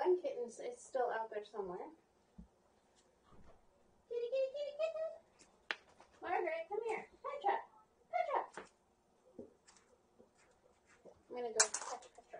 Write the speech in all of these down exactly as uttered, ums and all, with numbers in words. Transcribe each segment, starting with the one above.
one kitten is still out there somewhere. Kitty, kitty, kitty, kitten. Margaret, come here. Petra. Petra. I'm going to go catch Petra.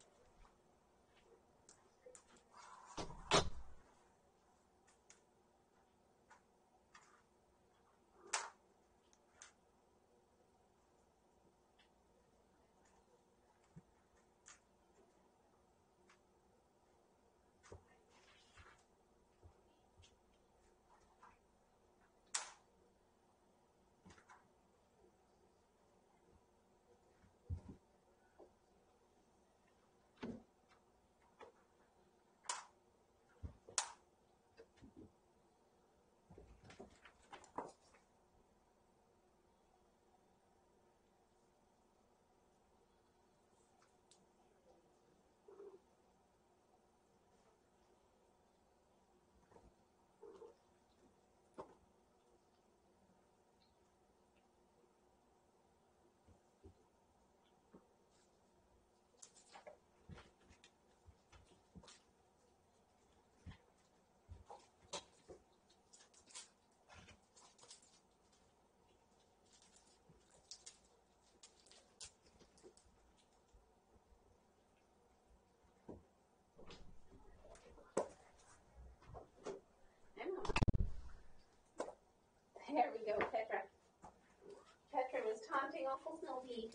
There we go, Petra. Petra was taunting Uncle Snoopy.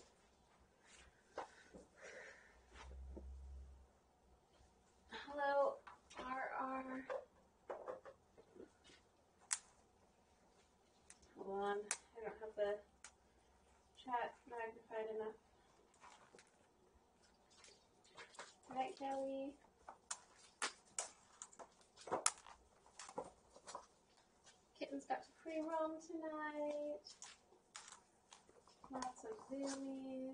Hello, R R. Hold on, I don't have the chat magnified enough. Right, Kelly? Kittens got to free roam tonight. Lots of zoomies.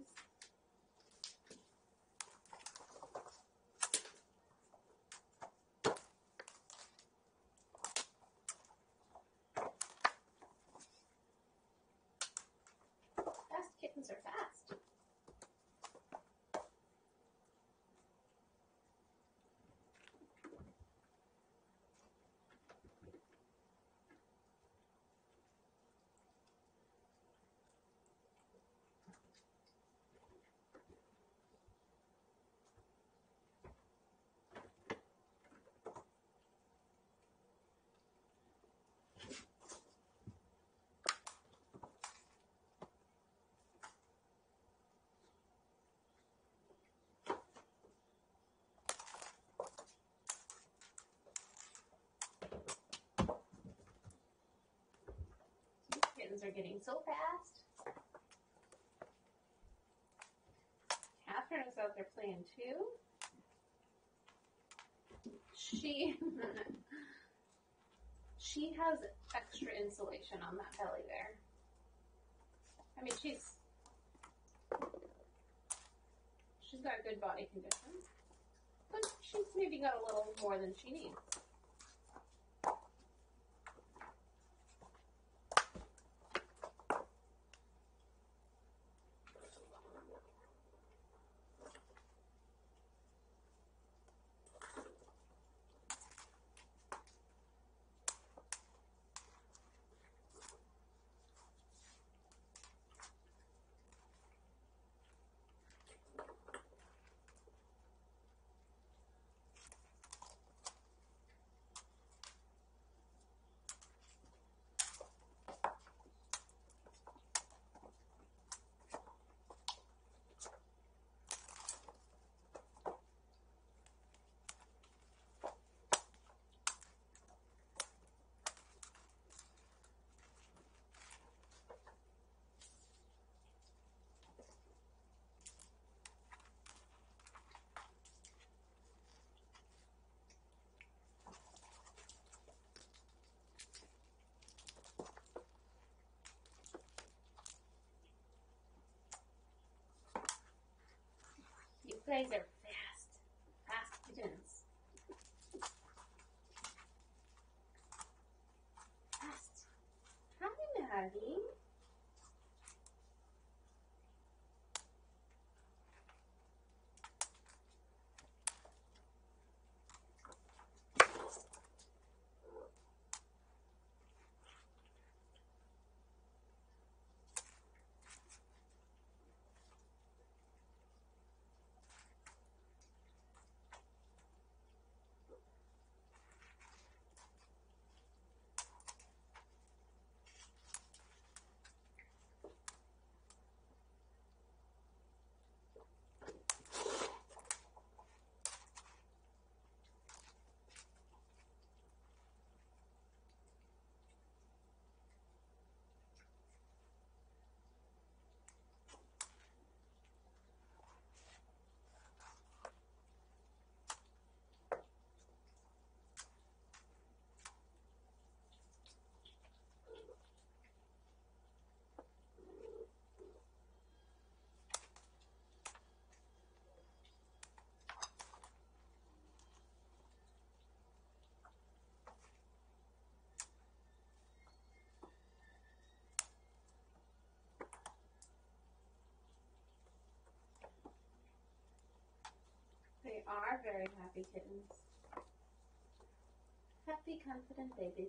Fast kittens are fast. Kittens are getting so fast. Catherine is out there playing too. She she has extra insulation on that belly there. I mean, she's she's got good body condition, but she's maybe got a little more than she needs. You guys are fast, fast kittens. Fast. Hi, Maggie. are very happy kittens. Happy, confident babies.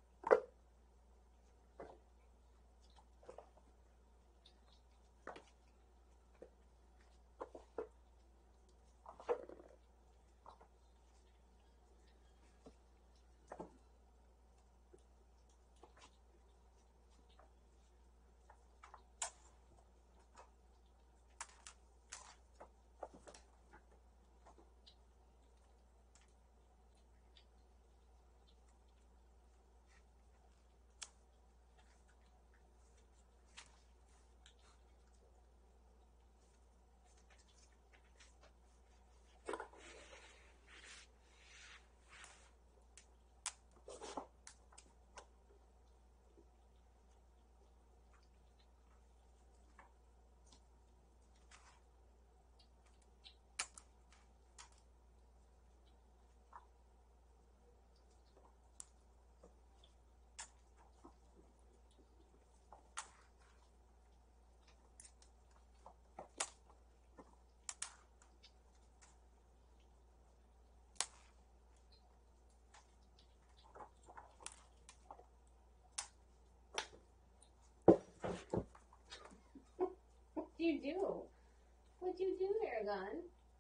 What do you do? What do you do, Aragon?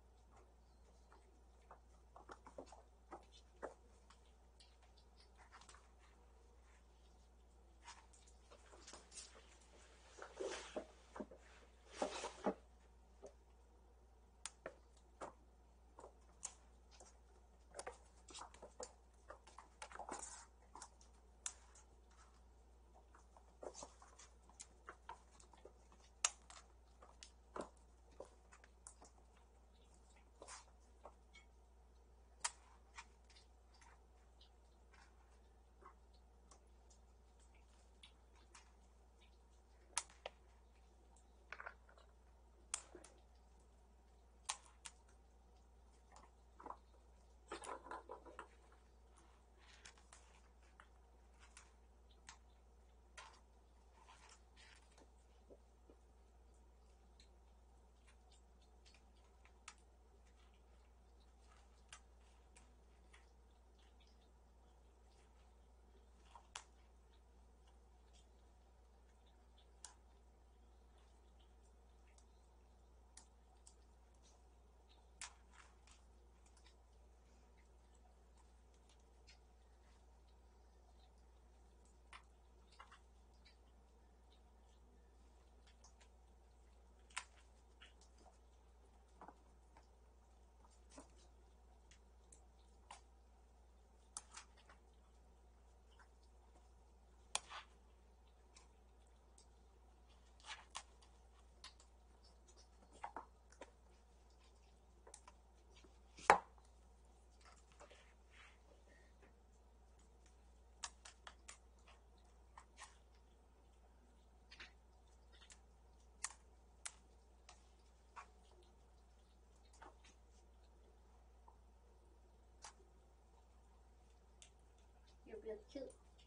You're real cute.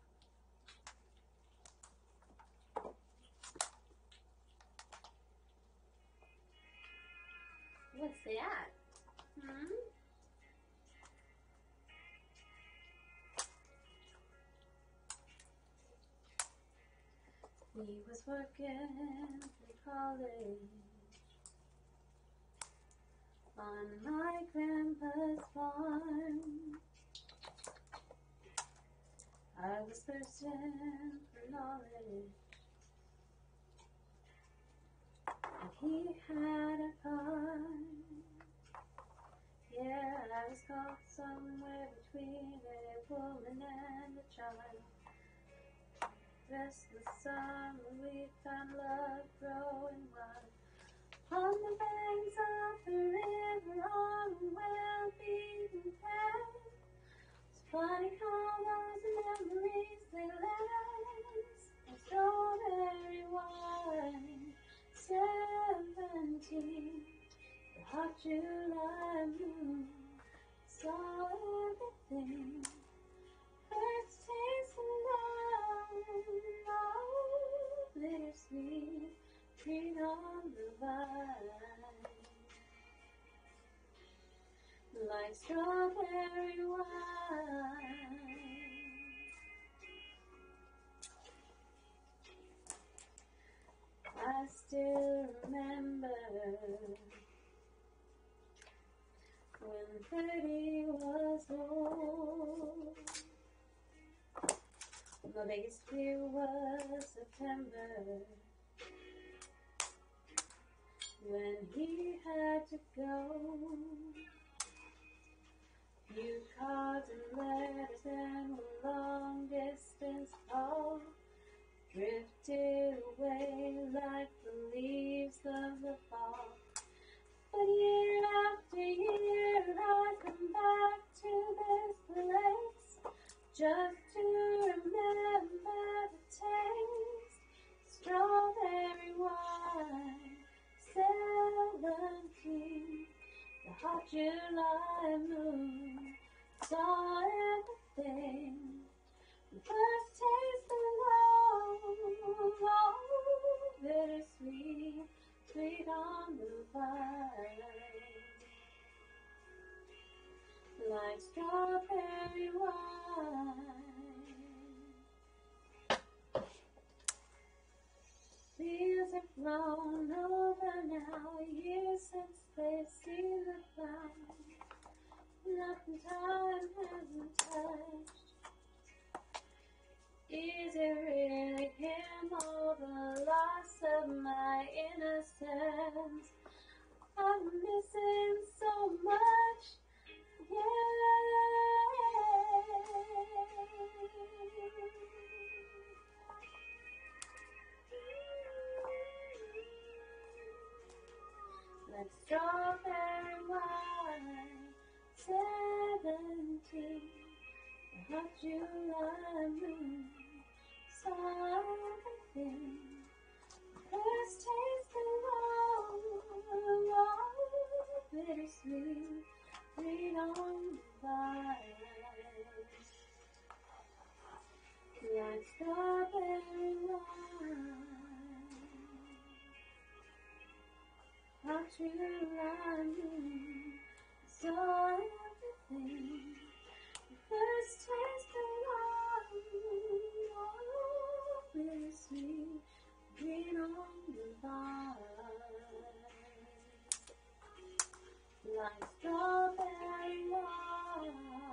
What's that? Hmm? He was working through college on my grandpa's farm. I was thirsting for knowledge, and he had a car. Yeah, I was caught somewhere between a woman and a child. Restless summer, we found love growing wild on the banks of the river on a well-beaten path. It's funny how those memories they last. And strawberry wine, seventeen, the hot July moon saw everything. First taste of love, oh, bittersweet, green on the vine. like strawberry wine. I still remember when thirty was old. My biggest fear was September, when he had to go. Few cards and letters and one long distance call drifted away like the leaves of the fall. But year after year I come back to this place just to remember the taste. Strawberry wine, seventeen, the hot July moon saw everything. The first taste of love, oh, bittersweet, sweet on the vine, like strawberry wine. Leaves have grown over now, years since they've seen the cloud. Nothing time hasn't touched. Is it really him or the loss of my innocence? I'm missing so much, yeah. Like strawberry wine, seventeen, the hot July moon saw everything. First taste of love, bittersweet, sweet on the vine, like strawberry wine. Hot July moon saw everything. First taste of love, bittersweet, green on the vine, like strawberry wine.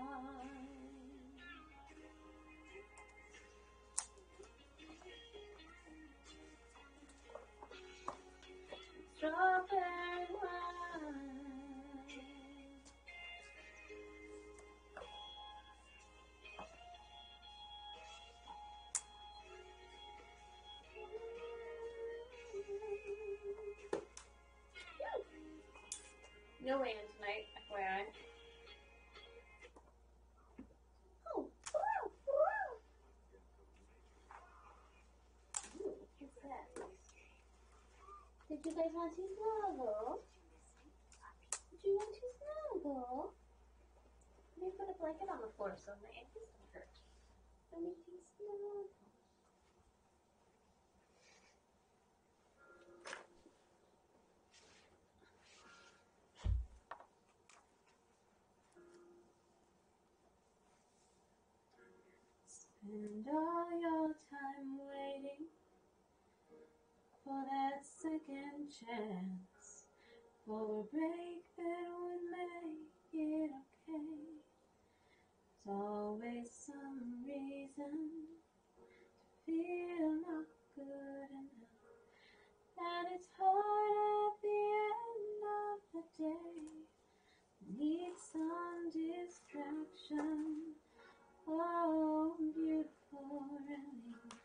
Strawberry wine. No Anne tonight, F Y I. Oh, wow, wow. Ooh, what's that? Did you guys want to snuggle? Did you want to snuggle? Let me put a blanket on the floor so my ankles don't hurt. Let me snuggle. Spend all your time waiting for that second chance, for a break that would make it okay. There's always some reason to feel not good enough, and it's hard at the end of the day. Need some distraction. Oh, beautiful release.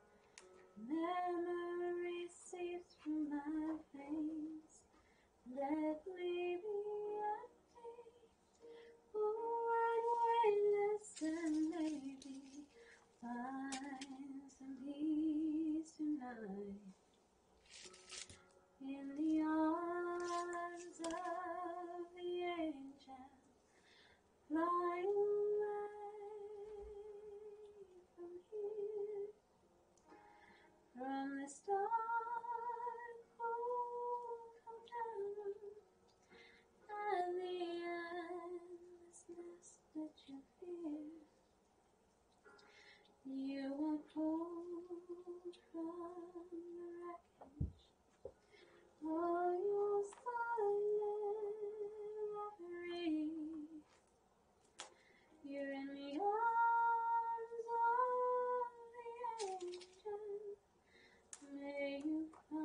Memory seeps from my veins. Let me be a taste. Oh, and listen, maybe find some peace tonight. In the arms of the angel, flying from the start, cold come down, and the You were pulled from the wreckage of your silent reverie. You're in the arms of the angel. May you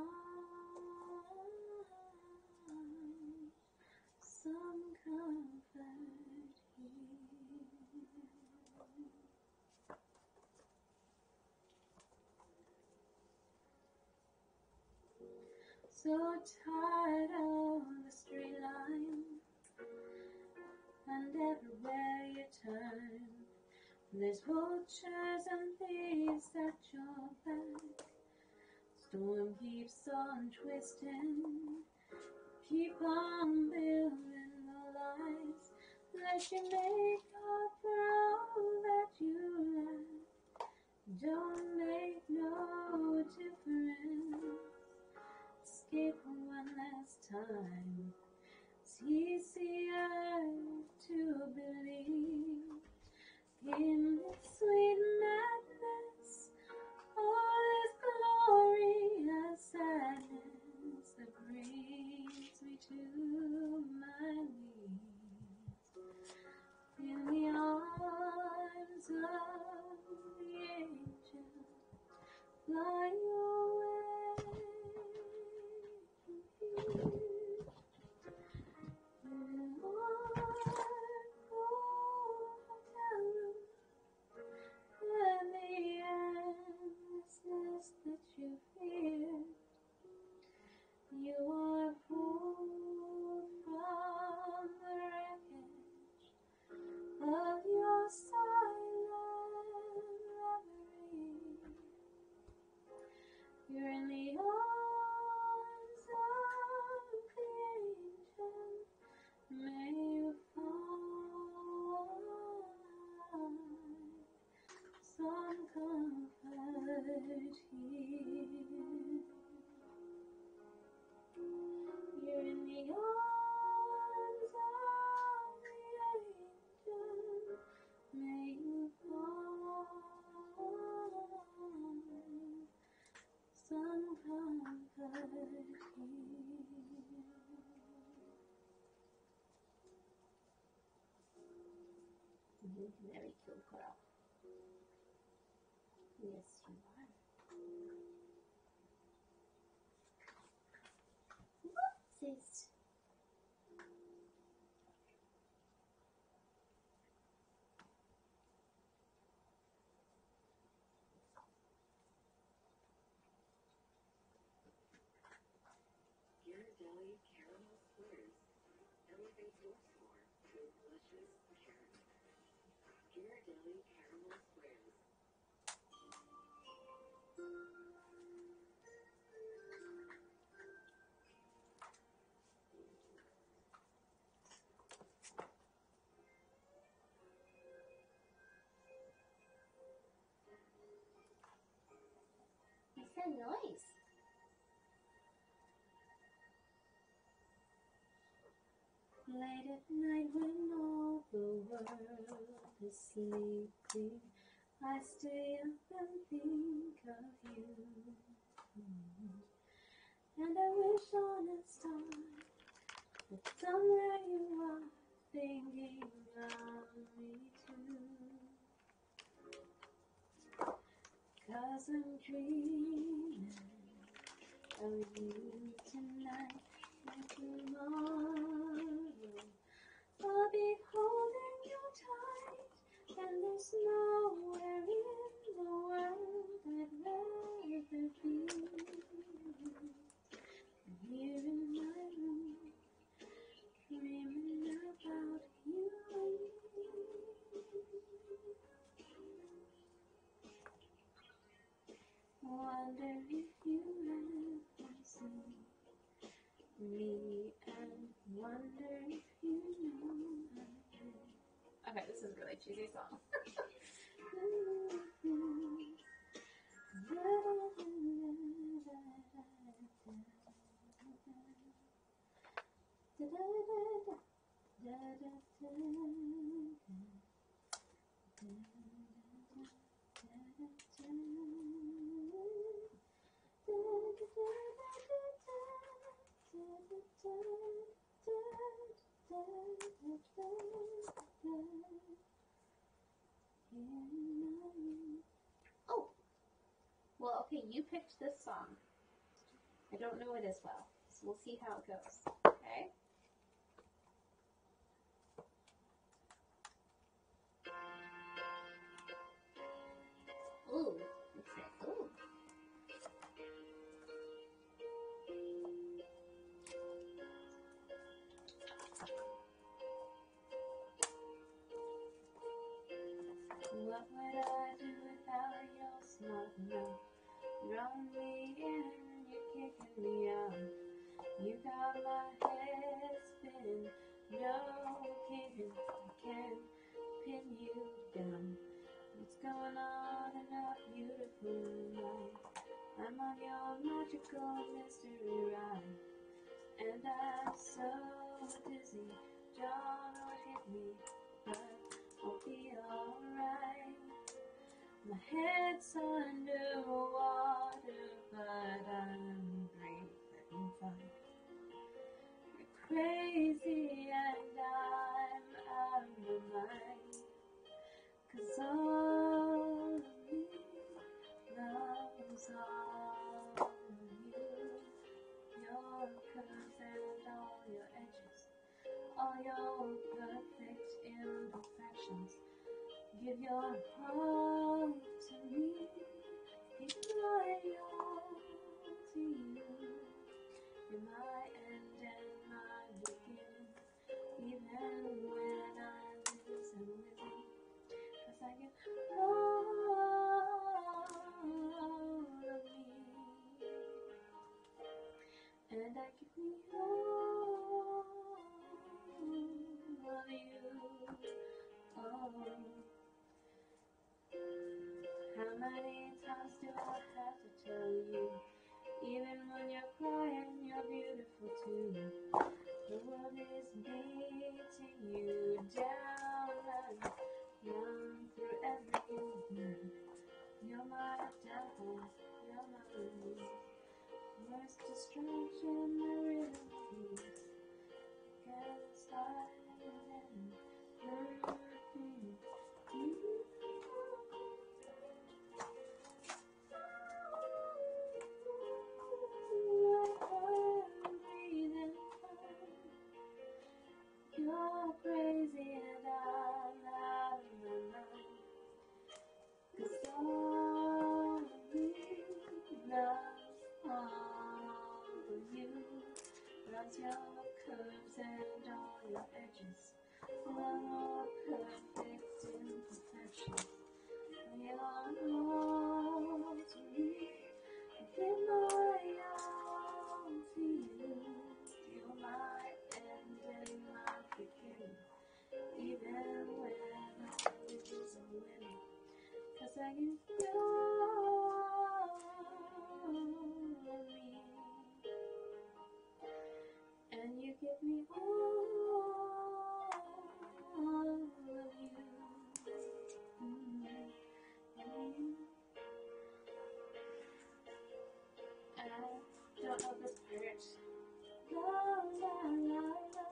find some comfort here. So tired of the straight line, and everywhere you turn, there's vultures and thieves at your back. Storm keeps on twisting, keep on building the lies that you make up for all that you lack. Don't make no difference. Escape one last time. It's easier to believe in this sweet madness, all this glorious sadness that brings me to my knees. In the arms of the angel, fly away. And the endlessness that you fear, you are pulled from the wreckage of your silent reverie. You're in the arms of the angel. May you find some comfort here. You're in the arms of the angel. May you find some comfort here. Very cool girl. Yes, you are. Whoopsies. Ghirardelli caramel squares. Elevate your s'more with luscious caramel. Ghirardelli caramel squares. What's that noise? Late at night when all the world is sleeping, I stay up and think of you. And I wish on a star that somewhere you are thinking of me too. 'Cause I'm dreaming of you tonight and tomorrow. I'll be holding you tight, and there's nowhere in the world I'd rather be than here in my room, dreaming about you and me. Wonder if you ever see me, and wonder if you know my name. Okay, this is a really cheesy song. picked this song. I don't know it as well, so we'll see how it goes. Okay? Ooh, it says, ooh. What would I do without your smart mouth? You're on me in, you're kicking me out. You got my head spinning, no kidding, I can't pin you down. What's going on in a beautiful night? I'm on your magical mystery ride, and I'm so dizzy, don't know what hit me, but I'll be alright. My head's underwater, but I'm breathing fine. You're crazy and I'm out of my mind, 'cause all of me loves all of you. Your curves and all your edges, all your perfect imperfections. Give your heart to me, give my all to you. You're my end and my beginning, even when I lose and win. 'Cause I give all of me, and I give me all of you. Oh. How many times do I have to tell you? Even when you're crying, you're beautiful too. The world is beating you down and down through everything. You're my downfall, you're my release. Worst distraction, I really is. Get started and hurting you. You're crazy and I'm out of my mind, 'cause all of me loves all of you. Loves your curves and all your edges, all perfect imperfections. You're all to me, I give my all to you. You're my end and my beginning, even when I lose and win. 'Cause I give you all of me, and you give me all of you. Mm-hmm. I don't know this part. La la la la,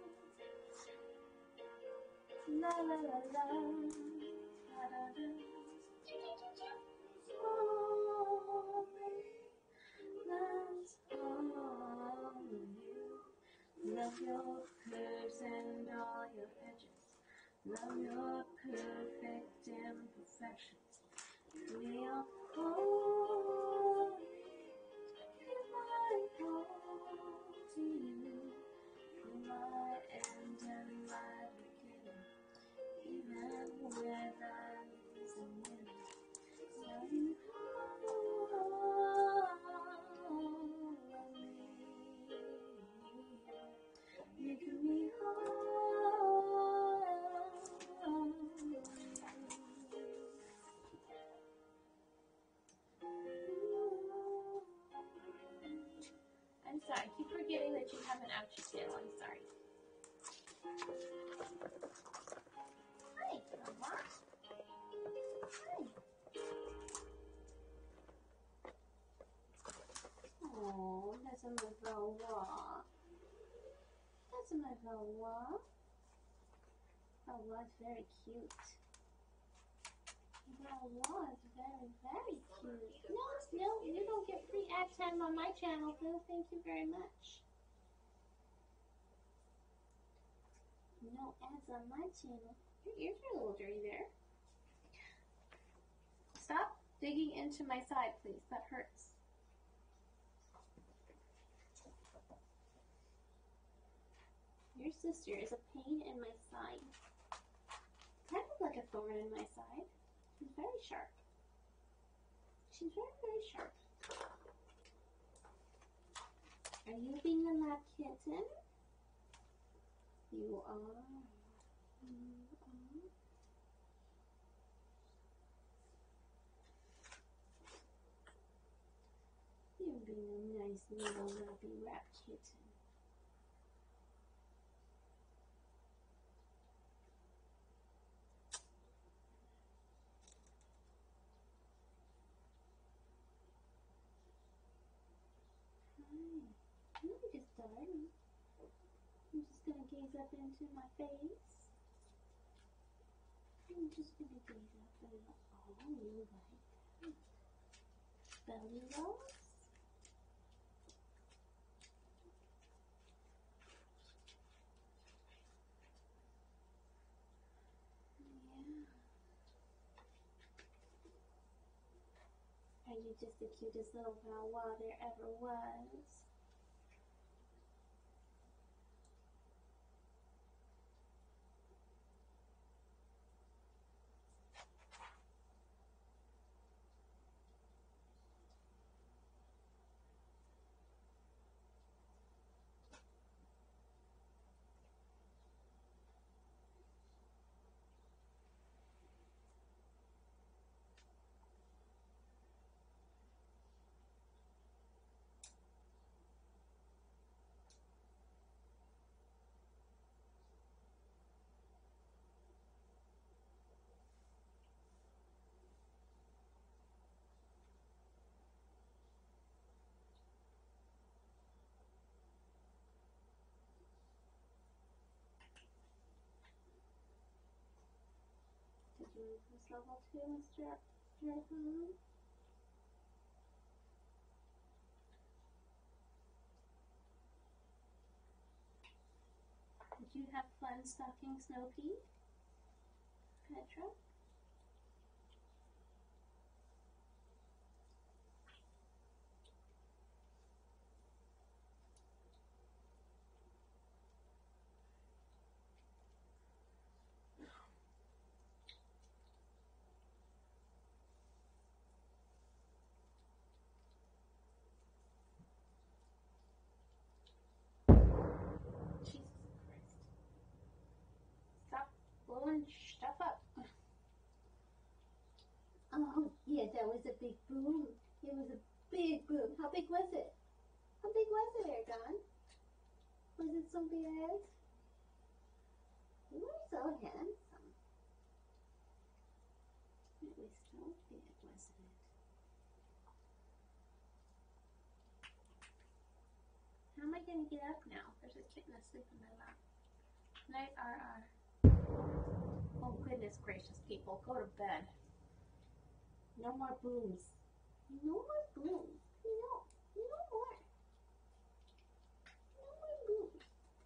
la la la la, da da da. All me, that's all of you. Love your curves and all your edges. Love your perfect imperfections. We are holy. Give my all to you. You're my end and my beginning, even when I lose and win. So you all of me. You give me all of you. I'm sorry, I keep forgetting that you have an ouchie tail. I'm sorry. Hi, Mama. Hi. Oh, that's my Valois. That's my Valois. Valois is very cute. Valois is very, very cute. No, no, you don't get free ad time on my channel, Phil. Thank you very much. No ads on my channel. Your ears are a little dirty there. Stop digging into my side, please. That hurts. Your sister is a pain in my side. Kind of like a thorn in my side. She's very sharp. She's very, very sharp. Are you being a lab kitten? You are. You are. You're being a nice little nappy rat kitten. Hi. You just started. I'm just gonna gaze up into my face. I'm just gonna gaze up and oh, you like that. Belly rolls. Are you just the cutest little Valois there ever was? Did you move this level two, Mister Aragon? Did you have fun stalking Snow Pea, Petra? Jesus Christ. Stop blowing stuff up. Oh, yeah, that was a big boom. It was a big boom. How big was it? How big was it, Aragon? Was it so big? You were so handsome. It was so big, wasn't it? How am I going to get up now? There's a kitten asleep in my lap. Night, R R. Oh, goodness gracious, people. Go to bed. No more booms. No more booms. No. No more. No more booms.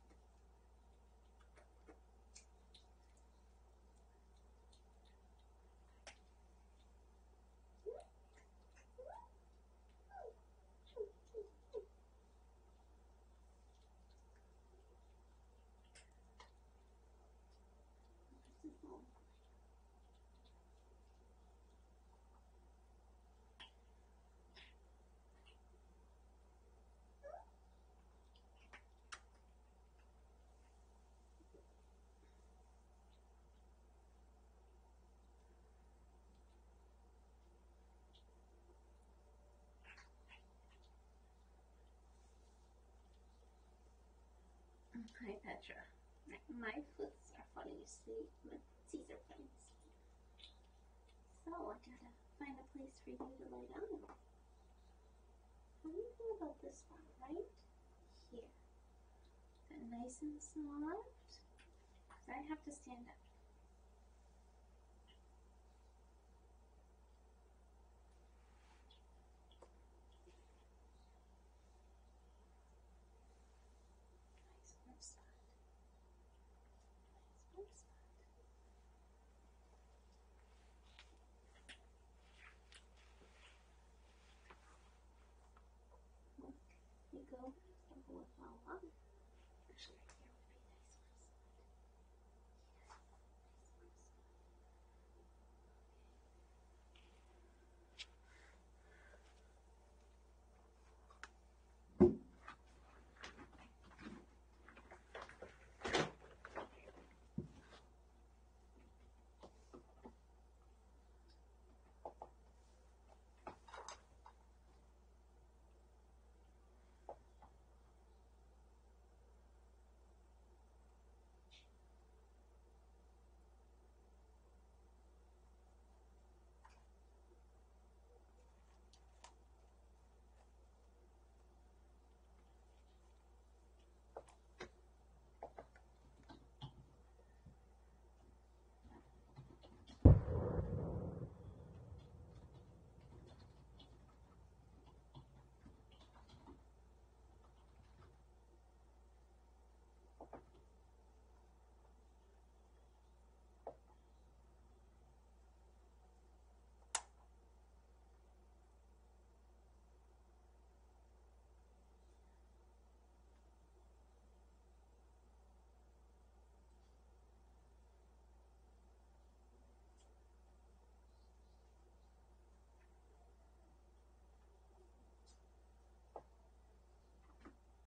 Hi, Petra. My foots are falling asleep. My footsies are falling asleep. So I gotta find a place for you to lay down. How do you feel about this one? Right here. That nice and soft. Because I have to stand up. go with Valois.